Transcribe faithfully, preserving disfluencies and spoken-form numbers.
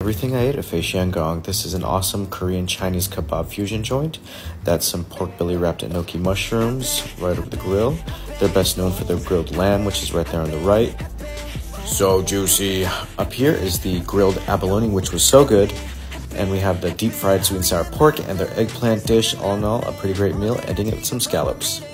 Everything I ate at Fei Xiang Gong. This is an awesome Korean Chinese kebab fusion joint. That's some pork belly wrapped in gnocchi mushrooms right over the grill. They're best known for their grilled lamb, which is right there on the right. So juicy. Up here is the grilled abalone, which was so good. And we have the deep fried sweet and sour pork and their eggplant dish. All in all, a pretty great meal, ending it with some scallops.